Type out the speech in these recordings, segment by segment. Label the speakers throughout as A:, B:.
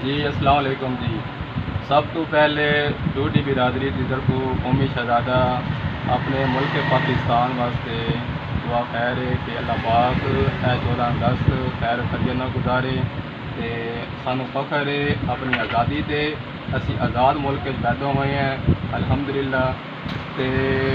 A: जी अस्सलाम वालेकुम जी। सब तो पहले डूडी बिरादरी की तरफ कौमी शहजादा अपने मुल्क पाकिस्तान वास्ते दुआ खैर है कि अल्लाह पाक 14 अगस्त खैर खजे ना गुजारे ते सानू फखर है अपनी आज़ादी ते असी आज़ाद मुल्क पैदा हुए हैं अल्हम्दुलिल्लाह। ते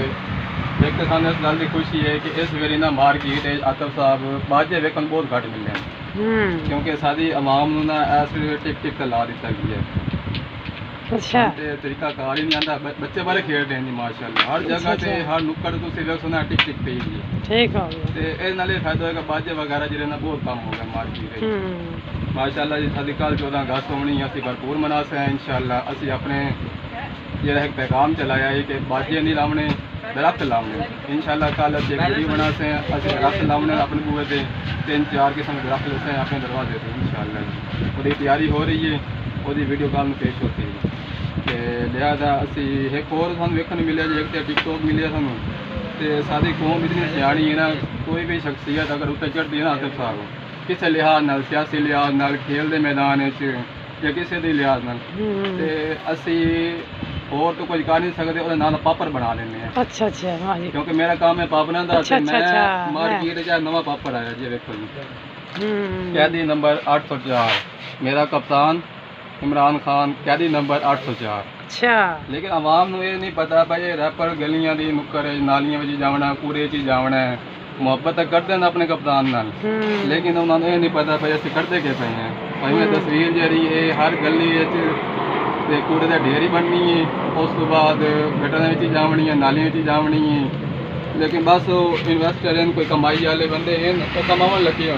A: एक तो सानू इस गल की खुशी है कि इस वेरी ना मार्केट आतफ साहब बाजे वेखन बहुत घट मिले हैं क्योंकि सारी आवाम ना इस टिक टिक ला दिता गया है।
B: अच्छा
A: तरीका कार ही नहीं आता बच्चे बारे खेल रहे हैं माशाल्लाह हर जगह से हर नुक्कड़ तो सिर्फ सुना टिक टिक पे ही
B: ठीक हो गया
A: ते ए नाले फायदा होगा बाजे वगैरह जिरे ना बहुत कम हो गया मार्केट माशाल्लाह जी साडी कल 14 अगस्त होनी असी भरपूर मनासे हैं इंशाल्लाह। असी अपने ये एक पैगाम चलाया है कि बाजे नहीं लावने दरख्त लावने इंशाल्लाह। कल असी एक वीडियो बनाते हैं असी दरख्त लावने अपने बूहे से 3-4 किस्म के दरख्त लेते हैं अपने दरवाजे से इंशाल्लाह। वो तैयारी हो रही है वो वीडियो कॉल में पेश होती है कि लिहाजा असी एक और सू वेखने मिले जी एक तो टिकटॉक मिले सूँ तो सारी कौम इतनी सियाणी है ना कोई भी शख्सियत अगर उत्ते चढ़ती है ना आतिफ साहब किसी लिहाज नाल सियासी लिहाज नाल खेल के मैदान या किसी भी लिहाज नाल ते असी और तो कुछ कर नहीं सकते और नाल पापड़ बना लेने हैं।
B: अच्छा अच्छा हाँ जी
A: क्योंकि मेरा काम है पापड़ा का
B: अच्छा,
A: मैं
B: अच्छा,
A: मार्केट च नवा पापड़ आया जी देखो जी कैदी नंबर 804 मेरा कप्तान इमरान खान कैदी नंबर 804।
B: अच्छा
A: लेकिन आवाम को ये नहीं पता भाई रैपर गलियां दी नुक्कर नालियां में जावना कूड़े च जावना है मुहब्बत तो करते हैं अपने कप्तान नाल लेकिन उन्होंने ये नहीं पता भाई असं करते के पे हैं भाई मैं तस्वीर जी है हर गली ते कूड़े का ढेर ही बननी है उस तो बाद गटरां में जावनी है नालियां में जावनी है लेकिन बस इन्वेस्टर हैं कोई कमाई वाले बंदे हैं तो कमावन लगे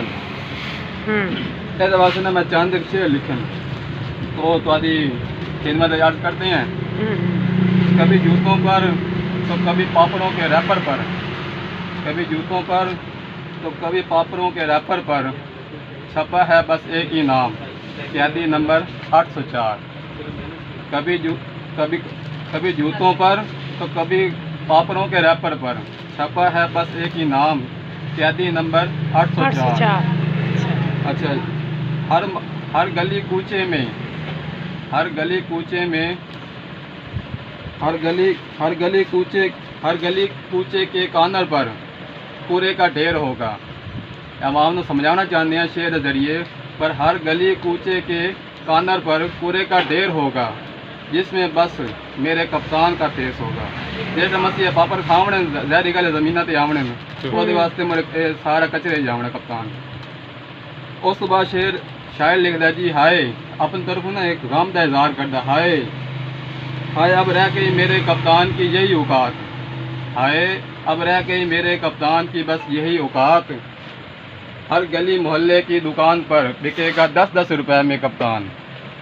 A: होने इस वास्ते ना मैं चंद एक शेर लिखन तो थोड़ी खिदमत याद करते हैं। कभी जूतों पर तो कभी पापड़ों के रैपर पर कभी जूतों पर तो कभी पापड़ों के रैपर पर छपा है बस एक ही नाम कैदी नंबर 804। कभी जूतों पर तो कभी पापड़ों के रैपर पर छपा है बस एक ही नाम कैदी नंबर 804। अच्छा हर गली कूचे में हर गली कूचे के कानर पर कूड़े का ढेर होगा। आवाम को समझाना चाहते हैं शेर के जरिए पर हर गली कूचे के कानर पर कूड़े का ढेर होगा जिसमें बस मेरे कप्तान का फेस होगा। जैसे मसीह पापड़ खावने जहरी गल जमीन से आवने वो वास्ते मेरे सारा कचरे जावने कप्तान। उस बाद शेर शायर लिखता जी हाय अपनी तरफ ना एक गम का इजहार करता हाय हाय अब रह गई मेरे कप्तान की यही औकात हाय अब रह गई मेरे कप्तान की बस यही औकात हर गली मोहल्ले की दुकान पर बिकेगा 10-10 रुपए में कप्तान।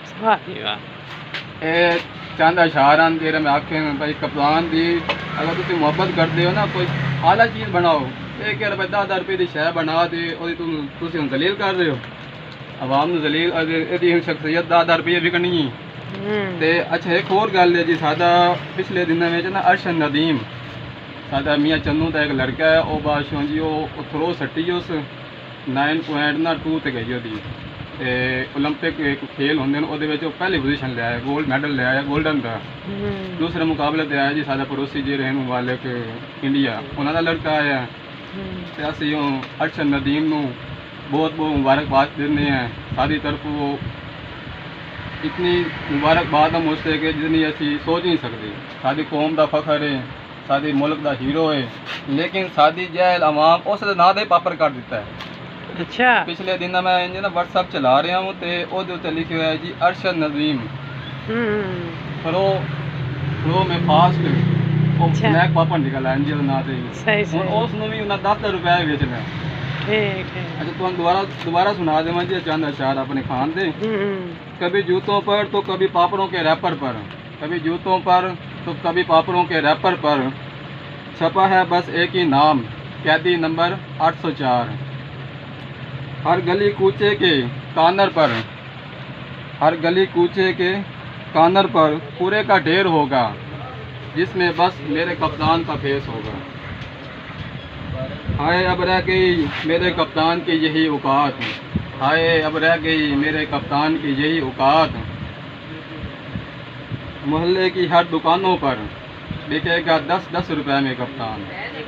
A: ए चंद अशार आन जेरे मैं आखे भाई कप्तान दी अगर तुम मुहब्बत करते हो ना कोई आला चीज़ बनाओ एक 10-10 रुपये की शह बना दे तुम जलील कर रहे हो आवाम ने जलील शख्सियत 10-10 रुपये विकनी ते। अच्छा एक और गल है जी सादा पिछले दिनों में ना अर्शन नदीम सादा मियाँ चन्नू का एक लड़का है वो बादशाह जी वो थ्रो सट्टी उस 9.2 ते गई ओदी ओलंपिक खेल होंगे वो पहली पोजीशन लिया है गोल्ड मैडल लिया है गोल्डन का। दूसरे मुकाबले ते आया जी सादा पड़ोसी जी रहने वाले इंडिया उन्होंने लड़का आया तो असी अर्शन नदीम को बहुत बहुत मुबारकबाद देने हैं सारी तरफ वो इतनी मुबारकबाद हम उससे कि जितनी असी सोच नहीं सकते। साड़ी कौम का फखर है साड़ी मुल्क का हीरो है लेकिन साड़ी जैल आवाम उस ना दे पापर कर दिता है।
B: अच्छा
A: पिछले दिन मैं इंज ना व्हाट्सएप चला रहा हूँ तो वो लिखे हुआ है जी अर्शद नजीम फ्रो में फास्ट वो स्नैक पापड़ निकल आया जी ना उसने भी उन्हें 10 रुपए बेचना। अच्छा तुम दोबारा सुना देव जी चंद अशार अपने खान दे। कभी जूतों पर तो कभी पापड़ों के रैपर पर कभी जूतों पर तो कभी पापड़ों के रैपर पर छपा है बस एक ही नाम कैदी नंबर 804। हर गली कूचे के कानर पर कूड़े का ढेर होगा जिसमें बस मेरे कप्तान का फेस होगा। हाय अब रह गई मेरे कप्तान की यही औकात हाय अब रह गई मेरे कप्तान की यही औकात, मोहल्ले की हर दुकानों पर बिकेगा 10-10 रुपए में कप्तान।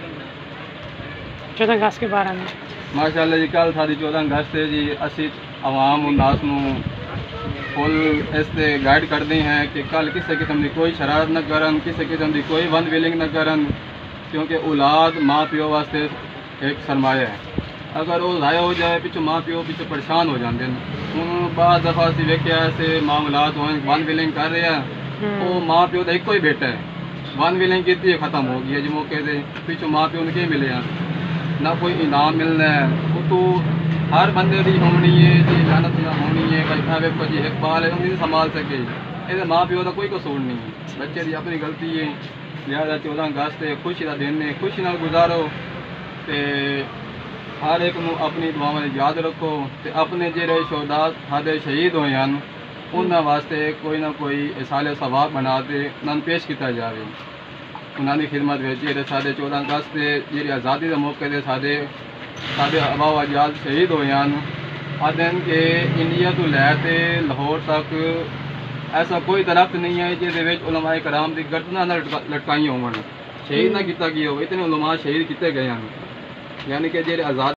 B: 14 अगस्त के बारे में
A: माशाअल्लाह जी कल साड़ी 14 अगस्त है जी। असी आवाम उन्नास नू फुल इससे गाइड करते हैं कि कल किसी किस्म की कोई शरारत न करन, किसी किस्म की कोई वन विलिंग न करन, क्योंकि औलाद माँ प्यो वास्ते एक सरमाया है। अगर वो ज़ाया हो जाए पिछू माँ प्यो पिछू परेशान हो जाते हैं। हूँ बाद दफ़ा असी वेख्या ऐसे मामलात हो वन विलिंग कर रहे हैं, वो माँ प्यो का एको ही बेटा है, वन विलिंग की ख़त्म हो गई है जी। मौके से पिछू माँ प्यो ने मिले हैं, ना कोई इनाम मिलना है। वो तो हर बंदे की होनी है जी, मेहनत ना होनी है भाई। मैं वेखो जी एक बाल है नहीं संभाल सके, ये माँ प्यो का कोई कसूर नहीं है, बच्चे की अपनी गलती है। लिहाजा 14 अगस्त खुशी का दिन है, खुशी नाल गुजारो ते हर एक नू अपनी दुआवां याद रखो ते अपने जेरे शोहदा साडे शहीद होए हैं उन्होंने वास्ते कोई ना कोई इसाले सवाब बना के उन्होंने पेश किया जाए। उन्होंने खिदमत में जेरे साडे 14 अगस्त जी आज़ादी के मौके से साडे अबा अजाद शहीद होए हैं। आदन के इंडिया तो लैके लाहौर तक ऐसा कोई दरख्त नहीं है जिसे उलमाए कराम की गर्दना लटकाई हो, शहीद ना किया गया हो। इतने उलमा शहीद किए गए हैं, यानी कि जेरे आज़ाद